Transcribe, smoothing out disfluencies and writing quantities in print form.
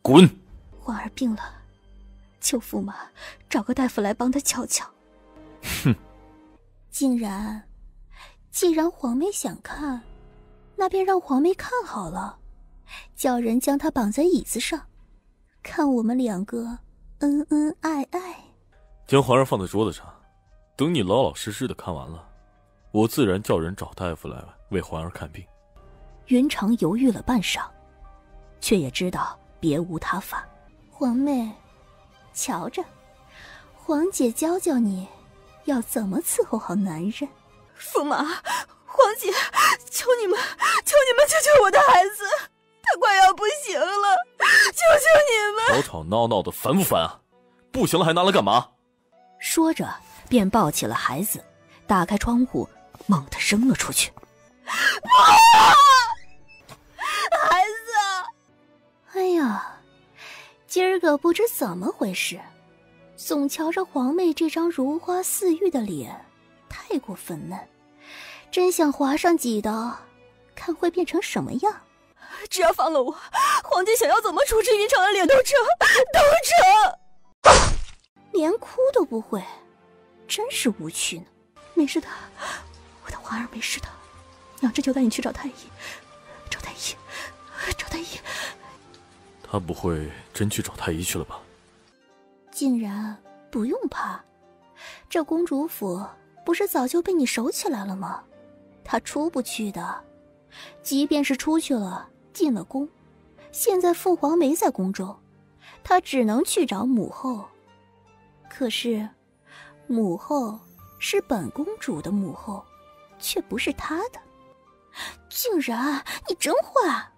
滚！ 皇儿病了，求驸马找个大夫来帮他瞧瞧。 哼！ 竟然，既然皇妹想看，那便让皇妹看好了，叫人将她绑在椅子上，看我们两个恩恩爱爱。 将皇上放在桌子上，等你老老实实的看完了，我自然叫人找大夫来为皇儿看病。 云长犹豫了半晌，却也知道别无他法。皇妹，瞧着，皇姐教教你要怎么伺候好男人。 驸马，皇姐，求你们救救我的孩子，他快要不行了，求求你们！ 吵吵闹闹的，烦不烦啊？不行了还拿来干嘛？ 说着便抱起了孩子，打开窗户猛地扔了出去。 孩子！ 哎呀，今儿个不知怎么回事，总瞧着皇妹这张如花似玉的脸太过粉嫩，真想划上几刀，看会变成什么样。 只要放了我，皇姐想要怎么处置云长的脸都成。 连哭都不会，真是无趣呢。没事的，我的皇儿没事的，娘这就带你去找太医。找太医。 他不会真去找太医去了吧？ 竟然不用怕，这公主府不是早就被你守起来了吗？他出不去的，即便是出去了，进了宫，现在父皇没在宫中，他只能去找母后。可是母后是本公主的母后，却不是他的。竟然，你真坏！